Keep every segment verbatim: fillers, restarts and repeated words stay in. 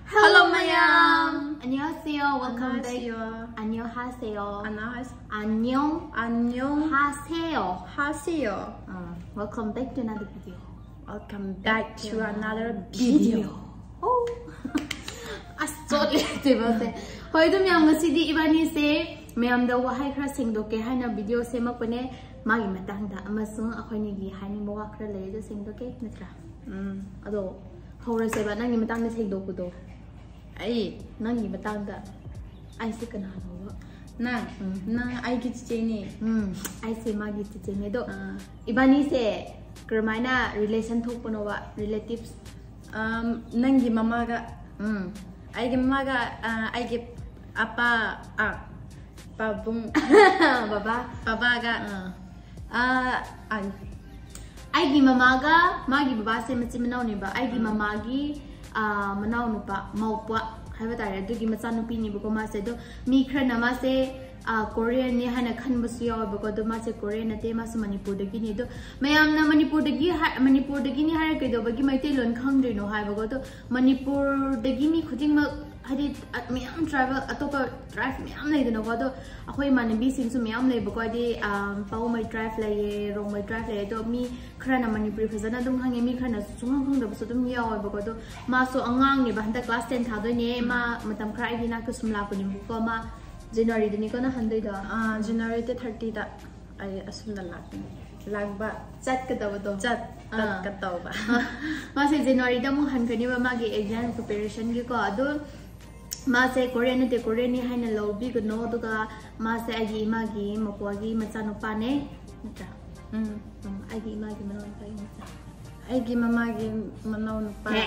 Hello, mayam. 안녕하세요. Welcome back. 안녕하세요. 안녕. 안녕하세요. 하세요. Uh, welcome back to another video. Welcome back to another video. Oh, assolutely different. Hoy do mayam ngasidi ibani se mayam da wahai khara sengdoke haina video semakpane magi matangda amasung akhoni gi haini mowa khara lei do sengdoke natra. Um ado hora se ba nangi matangda sengdokudo. Ai nangi matangda ai se kana no na na Eigi chicheni um ai se magi chicheni do ibani se kramaina relation thokpono wa relatives um nangi mama ga um Eigi mama ga Eigi apa ah babung baba baba ga ah an Eigi mama ga magi baba se machi manau ni ba Eigi mama gi manau nupa maupwa haiba tare dugi macha nupi ni bako ma se do mi khrana ma se Korean ni hana khan basu yaw bako do ma se Korean ate ma su Manipur dagi ni do mayam na Manipur dagi Manipur dagi ni har ke do bagi maite lon khangdri no hai bako do Manipur dagi mi khuding ma hadi mayam travel atopa drive mayam lai do ko do akhoi manabi sing su mayam lai bako adi pau mai drive lai rong mai drive lai do mi khrana Manipur phazana dum hangi mi khrana sungang khang da basu dum yaw bako do ma so angang ni ba handa class ten tha do ne ma matam khra ai na ka sumla ko ni ko ma January dani ko na handai da ah January te thirty da ai asum da lag lag ba chat ka da do chat tat ka taw ba ma se January da mu han kani ba ma ge exam preparation gi ko ado ma se Korean te Korean ni haina lo bi ko no do ga ma se agi ma gi mapwa gi macha no pa ne ta um agi ma gi mano pa ni ta Eigi mama gi manau no pa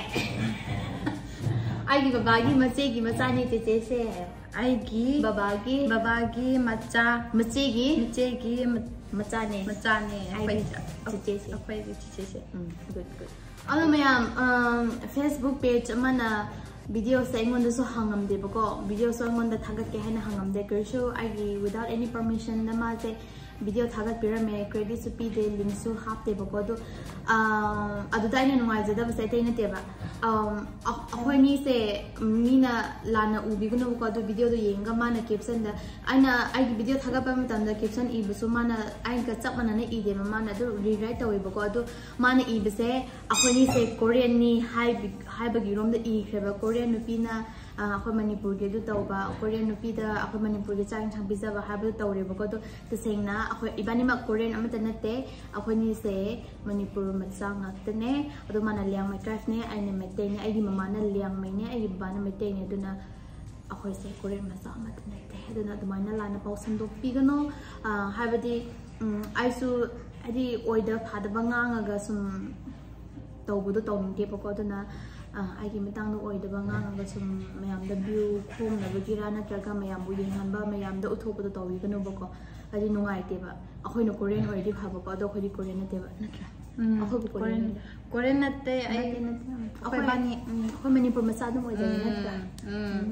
agi baba gi mache gi macha ni te te se Eigi baba gi baba gi macha mache gi mache gi macha ne macha ne ai te se akwai gi che se good good alo mayam um Facebook page amana video sa ingon da so hangam de bako video so ingon da thagat ke hana hangam de kersho agi without any permission na ma se video thagat pirame credit su pi de link su hap de bako do um adu dai na ngai jada ba se te na te ba um ahoi ni se mina lana ubi guno ko do video do yenga mana caption da aina ai video thagat pa matam da caption i bu su mana ai ka chap mana na i de mana do rewrite tawi bako do mana i be se ahoi ni se Korean ni high high bagi rom da i kheba Korean nupi na akhoi Manipur ge do tawba Korean nupi da akhoi Manipur ge chang chang biza ba habu tawre bako do te sengna akhoi ibani ma Korean amata nate akhoi ni se Manipur ma chang atne adu mana liang ma drive ne aina mete ne ai mama na liang mai ne ai ba na mete ne duna akhoi se Korean ma chang amata nate aduna adu mana la na pausan do pigano habadi ai su adi oida phada banga ga sum tawbudo tawning te bako duna ai gi matang no oida banga ga sum mayam da view khom na bagira na traga mayam bu yengan ba mayam da uthopa do tawi gano bako adi nungai te ba akhoi no Korean oidi phaba ko do khoi Korean te ba natra akhoi Korean Korean nate ai akhoi bani akhoi Manipur ma sa dum oida natra um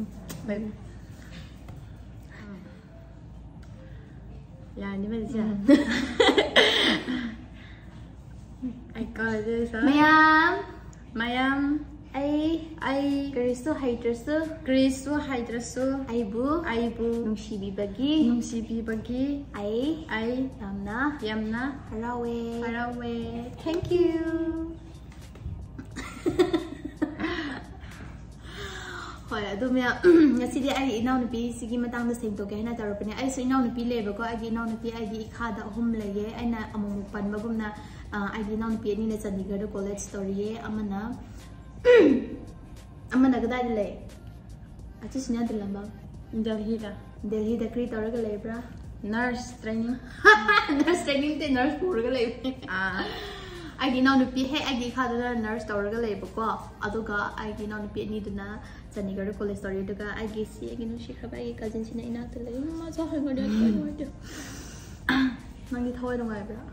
ya ni ba ja ai ko this mayam mayam ai ai kristo haitrasu kristo haitrasu aibu aibu nungsibi bagi nungsibi bagi ai ai yamna yamna harawe harawe thank you hoy adu me ngasi di ai inau nupi sigi matang da seng to ke na tarapne ai so inau nupi le ba ko ai inau nupi ai gi kha da hum le ye ai na amu pan ba gum na ai gi inau nupi ni na Chandigarh da college story ye amana amana ga da le achi sina de lamba Delhi da Delhi da kri tor ga le bra nurse training nurse training te nurse pur ga le ah ai gi inau nupi he ai gi kha da nurse tor ga le ba ko adu ga ai gi inau nupi ni duna Chandigarh college story to ga ai gi si ai gi nu shi khaba ai cousin sina ina te le ma so ha ga da ko do mangi thoi dong ai bra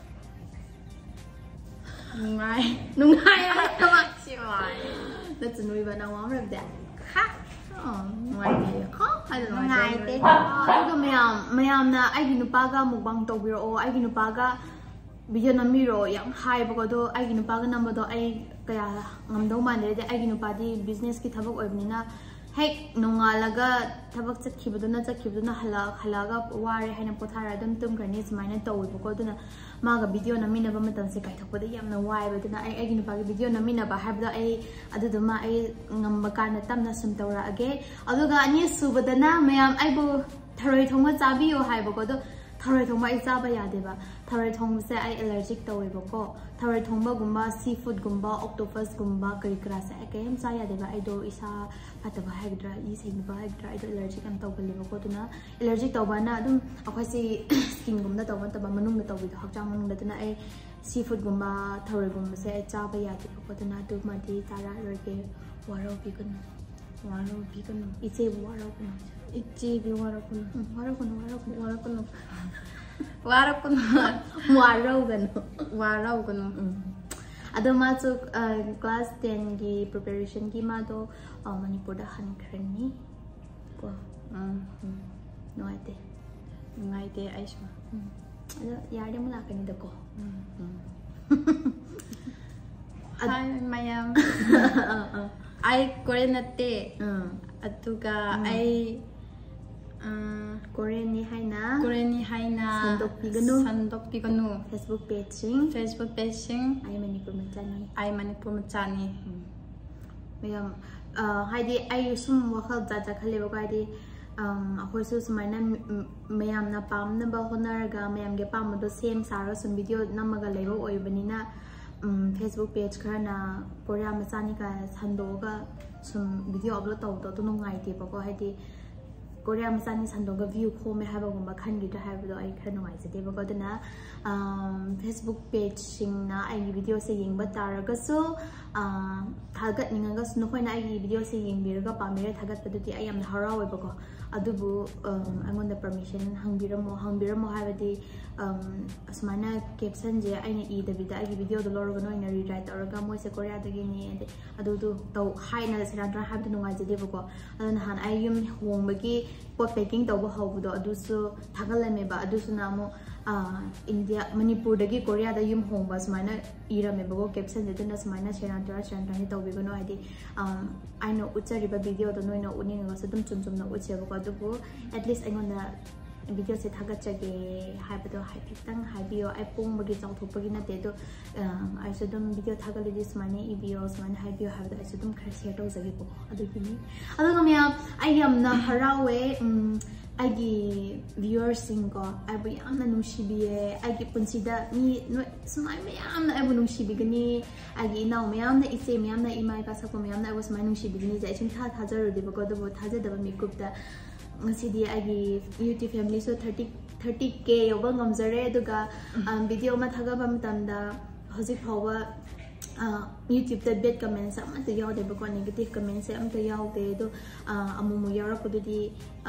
nungai nungai ai ma chi mai da chnui ba na wa ra da ha nungai ni ha ai da nungai te ai ga mayam mayam na ai gi nu pa ga mukbang to biro o ai gi nu pa ga video namiro yang high bako do ai gi nu pa ga number do ai kaya ngamdaw mande de ai nupadi business ki thabak oibnina hey nongalaga thabak chakhibaduna chakhibaduna hala halaga ware haina pothara dum tum garni smaina tawib ko duna maga video namina ba matam se kai thakpada yamna wai baduna ai ai nupagi video namina ba habda ai adu ma ai ngamba kana tamna sum tawra age aduga ani subadana mayam ai bu tharoi thongma chabiyo haiba ko do tharoi thongma ai chaba yade ba tharoi thong se ai allergic tawib ko tharoi thongba gumba seafood gumba octopus gumba kari kra se ai kem cha yade ba ai do isa pataba hagdra I sing ba hagdra ai do allergic am tawbali ko tuna allergic tawbana adum akhoi si skin gumda tawban taba manung na tawbi hakchang manung da tuna ai seafood gumba tharoi gumba se ai chaba yade ko tuna tu ma di tara roge waro bi kun waro bi kun ise waro kun Eigi bi waro kun waro kun waro kun waro kun waro kun waro gan waro gan ado ma so class ten gi preparation gi ma do Manipur da han khrani ko no ate ngai te aisma ado yar de mula kani da ko hi mayam ai Korean ate atuga ai Korean ni haina Korean ni haina sandok piganu sandok piganu Facebook page sing Facebook page sing ai Manipur machani ai Manipur machani mayam haidi ai sum wakhal ja ja khale ba haidi akhoi su sumaina mayam na pam na ba honar ga mayam ge pam do same sara sum video namaga lebo oibanina Facebook page khana Korea machani ka sandoga sum video upload taw to to ngai te ba ko haidi Korea machani sandoga view ko me haba gumba khan gi ta haba do ai khana ngai se te ba ko dana Facebook page sing na ai video se yeng ba taraga so thagat ninga ga sno khoi na ai video se yeng bi ga pa me thagat pa di ai am harawe ba ko adubu angon da permission hangbiramo hangbiramo haba di asmana caption je ai na e da vida ai video do lor ga no ina rewrite oraga moi se Korea da gi ni adu du to hai na se ran haba du ngai je de ba ko adana han ai yum hong ba gi pot packing to ba hobu do adu su thagalame ba adu su na mo India Manipur dagi Korea da yum hong ba smaina ira me bago caption de na smaina sheran tara sheran tani tawbi go no adi I know uchari ba video do no ina uning ga sadum chum chum na uche ba ko du at least I gonna video se thaga chage hai ba do hai pitang hai bio ai pung ba gi chang thuk ba gi na te do I sadum video thaga le dis mane e bio smaina hai bio ha da I sadum khar share to jagi ko adu gi ni adu ga me ai yam na harawe Eigi viewers singo abu yamna nungsibiye Eigi punsida ni no smai me yamna abu nungsibigani Eigi now me yamna ise me yamna imai ka sako me yamna abu smai nungsibigani jai chin tha thajaru de ba do thaja da me kup da ngasi di Eigi YouTube family so thirty k yoba ngamjare duga video ma thaga ba matamda hojik phawa YouTube da bad comments am ta yaw de ba ko negative comments am ta yaw de do amu mu yara ko di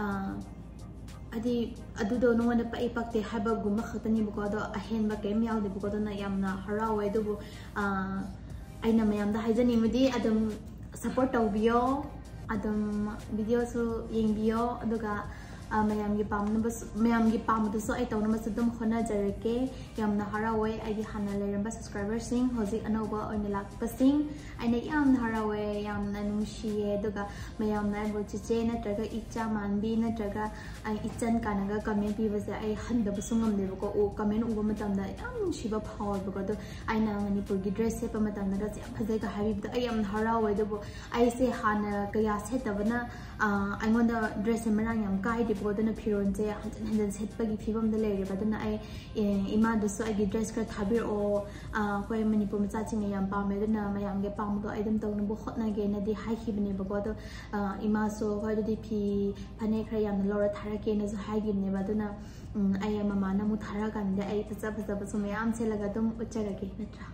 adi adu do no na pa ipakte haba guma khatani bu ko do ahen ba kem yaw de bu ko do na yamna harawe do bu aina mayam da haijani mudi adam support tawbiyo adam video so yengbiyo aduga mayam gi pam na bas mayam gi pam do so ai taw na masudum khona jareke yamna harawe ai gi hana leramba subscribers sing hoji anoba oina lak pasing aina yamna harawe yamna nungsiye duga mayam na bo chiche na traga icha manbi na traga ai ichan kanaga comment bi base ai handa busungam de ko o comment uba matam da yam nungsiba power bo do aina Manipur gi dress se pa matam na ga se phajai ka habib da ai yam harawe do bo ai se hana kaya setabana ai ngonda dress se marang yam kai de bo dana phiron je hanjan hanjan set pagi phibam da le re ba dana ai ima do so ai dress ka thabir o koi Manipur macha ching yam pa me dana mayam ge pam do ai dam taw na bo khotna ge na di hai khi bne ba do ima so koi do di phi phane khra yam lora thara ke na zo hai gi ne ba dana ai mama na mu thara kan de ai phaja phaja ba so me am se laga dum uchara ge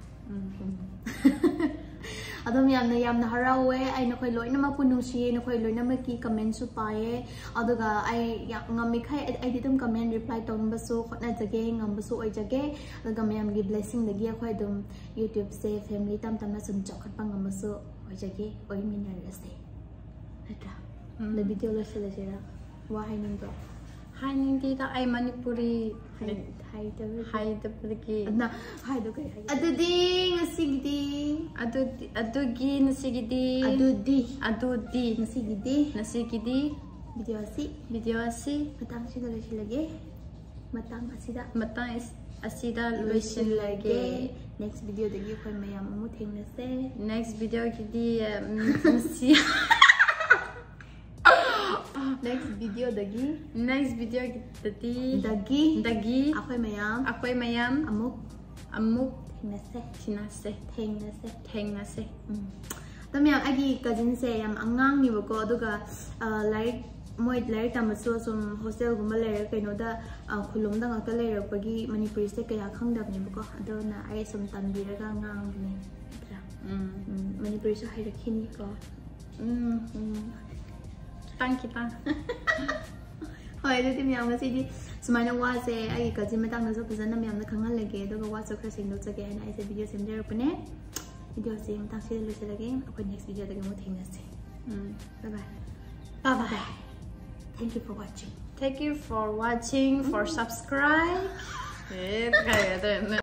natra adom yamna yamna harawe ai na khoi loina ma punungsi na khoi loina ma ki comment su pae aduga ai ngami khai ai didum comment reply tong ba so khotna jage ngam ba so oi jage aduga mayam gi blessing dagi khoi dum YouTube se family tam tam na sum chokhat pang ngam so oi jage oi minar ase natra the video lo se la jera wa hai ning do hai ningdida ai Manipuri hai da hai da pergi na hai da kai adudi ngasigidi adudi adugi nasigidi adudi adudi nasigidi nasigidi video asi video asi matang sida loisilage matang asida matang asida loisilage next video dagi khoi mayam amu thengnase next video kidi si next video dagi next video kidi dagi dagi akhoi mayam akhoi mayam amuk amuk thengnase thinase thengnase thengnase tamyam agi cousin se yam angang ni bako aduga like moi like tamasu sum hostel gumba le kaino da khulum da ngaka le rakpagi Manipuri se kaya khangdabni bako adona ai sum tanbiraga ngang ni mm Manipuri so hairakini ko mm thank you ta hoy du tim yam ngasi di sumaina wa se ai cousin matang na so pazana myam na khangal lege aduga wa so khra singdo chage na ai se video sem der pune video se matang se le se lage apoi next video daga mo thengna se bye bye bye bye. Thank you for watching. Thank you for watching, for subscribe.